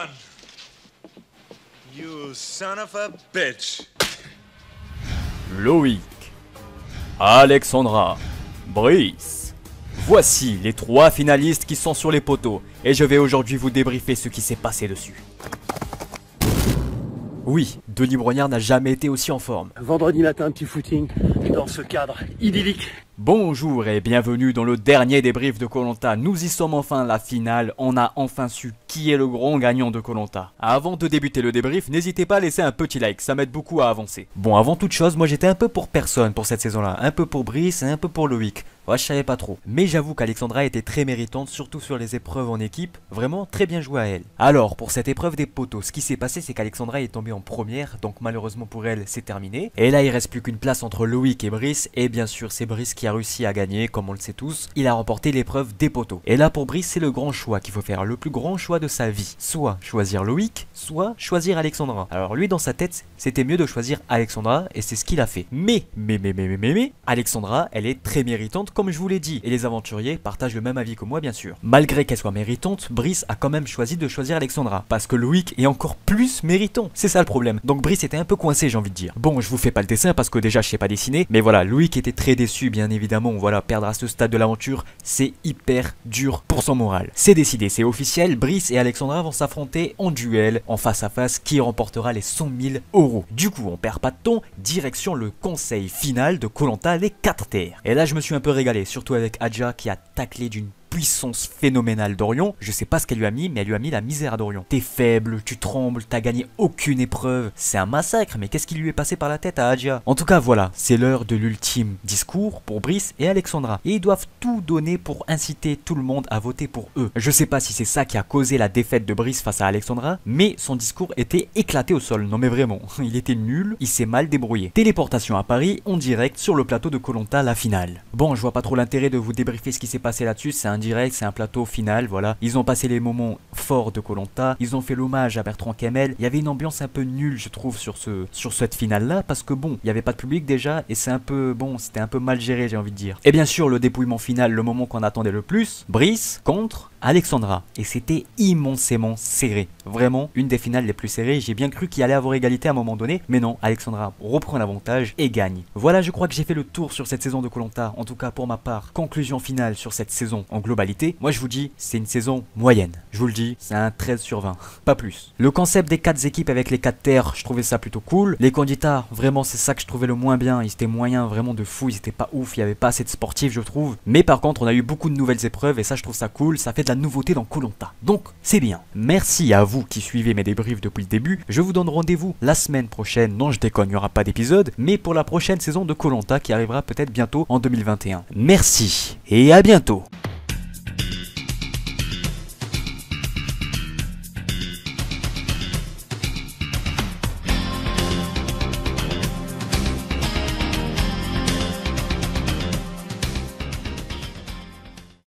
on! You son of a bitch! Loïc, Alexandra, Brice. Voici les 3 finalistes qui sont sur les poteaux et je vais aujourd'hui vous débriefer ce qui s'est passé dessus. Oui, Denis Brognard n'a jamais été aussi en forme. Vendredi matin, petit footing dans ce cadre idyllique. Bonjour et bienvenue dans le dernier débrief de Koh-Lanta. Nous y sommes enfin, la finale. On a enfin su qui est le grand gagnant de Koh-Lanta. Avant de débuter le débrief, n'hésitez pas à laisser un petit like, ça m'aide beaucoup à avancer. Bon, avant toute chose, moi j'étais un peu pour personne pour cette saison-là. Un peu pour Brice et un peu pour Loïc. Ouais, je savais pas trop. Mais j'avoue qu'Alexandra était très méritante, surtout sur les épreuves en équipe. Vraiment très bien joué à elle. Alors, pour cette épreuve des poteaux, ce qui s'est passé, c'est qu'Alexandra est tombée en première. Donc malheureusement pour elle, c'est terminé. Et là, il reste plus qu'une place entre Loïc et Brice. Et bien sûr, c'est Brice qui a réussi à gagner, comme on le sait tous. Il a remporté l'épreuve des poteaux. Et là, pour Brice, c'est le grand choix qu'il faut faire. Le plus grand choix de sa vie. Soit choisir Loïc, soit choisir Alexandra. Alors lui, dans sa tête, c'était mieux de choisir Alexandra. Et c'est ce qu'il a fait. Mais, Alexandra, elle est très méritante, comme je vous l'ai dit, et les aventuriers partagent le même avis que moi bien sûr. Malgré qu'elle soit méritante, Brice a quand même choisi de choisir Alexandra, parce que Loïc est encore plus méritant, c'est ça le problème. Donc Brice était un peu coincé, j'ai envie de dire. Bon, je vous fais pas le dessin parce que déjà je sais pas dessiner, mais voilà, Loïc était très déçu bien évidemment, voilà, perdre à ce stade de l'aventure, c'est hyper dur pour son moral. C'est décidé, c'est officiel, Brice et Alexandra vont s'affronter en duel, en face à face, qui remportera les 100 000 €. Du coup, on perd pas de temps, direction le conseil final de Koh-Lanta, les 4 terres. Et là je me suis un peu régalé, surtout avec Adja qui a taclé d'une puissance phénoménale Dorion. Je sais pas ce qu'elle lui a mis, mais elle lui a mis la misère à Dorion. T'es faible, tu trembles, t'as gagné aucune épreuve. C'est un massacre, mais qu'est-ce qui lui est passé par la tête à Adja? En tout cas, voilà, c'est l'heure de l'ultime discours pour Brice et Alexandra. Et ils doivent tout donner pour inciter tout le monde à voter pour eux. Je sais pas si c'est ça qui a causé la défaite de Brice face à Alexandra, mais son discours était éclaté au sol. Non mais vraiment, il était nul, il s'est mal débrouillé. Téléportation à Paris, en direct sur le plateau de Koh-Lanta, la finale. Bon, je vois pas trop l'intérêt de vous débriefer ce qui s'est passé là-dessus, c'est un direct, c'est un plateau final, voilà. Ils ont passé les moments forts de Koh-Lanta, ils ont fait l'hommage à Bertrand Kemel. Il y avait une ambiance un peu nulle, je trouve, sur cette finale-là, parce que bon, il n'y avait pas de public déjà, et c'est un peu, bon, c'était un peu mal géré, j'ai envie de dire. Et bien sûr, le dépouillement final, le moment qu'on attendait le plus, Brice contre Alexandra, et c'était immensément serré. Vraiment, une des finales les plus serrées. J'ai bien cru qu'il allait avoir égalité à un moment donné, mais non, Alexandra reprend l'avantage et gagne. Voilà, je crois que j'ai fait le tour sur cette saison de Koh-Lanta, en tout cas pour ma part. Conclusion finale sur cette saison en globalité. Moi je vous dis, c'est une saison moyenne. Je vous le dis, c'est un 13 sur 20, pas plus. Le concept des 4 équipes avec les 4 terres, je trouvais ça plutôt cool. Les candidats, vraiment c'est ça que je trouvais le moins bien. Ils étaient moyens, vraiment de fou, ils étaient pas ouf, il y avait pas assez de sportifs je trouve. Mais par contre, on a eu beaucoup de nouvelles épreuves et ça je trouve ça cool, ça fait de la nouveauté dans Koh-Lanta. Donc, c'est bien. Merci à vous qui suivez mes débriefs depuis le début. Je vous donne rendez-vous la semaine prochaine. Non, je déconne, il n'y aura pas d'épisode, mais pour la prochaine saison de Koh-Lanta qui arrivera peut-être bientôt en 2021. Merci et à bientôt.